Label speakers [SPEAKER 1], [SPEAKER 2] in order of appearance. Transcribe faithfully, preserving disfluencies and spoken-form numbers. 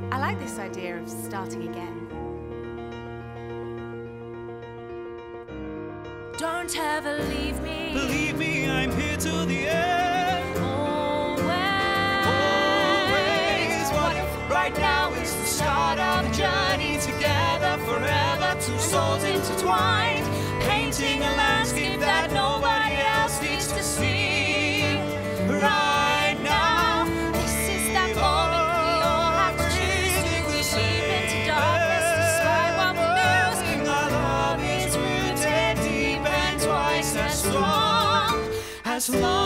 [SPEAKER 1] I like this idea of starting again.
[SPEAKER 2] Don't ever leave me.
[SPEAKER 3] Believe me, I'm here till the end.
[SPEAKER 2] Always.
[SPEAKER 3] Always. What if right now is the start of a journey together forever? Two souls intertwined, painting a landscape that nobody else needs to see. Right now,
[SPEAKER 2] This is that moment we all have to choose to leap into darkness despite what we lose.
[SPEAKER 3] our love is rooted deep and twice as strong. As long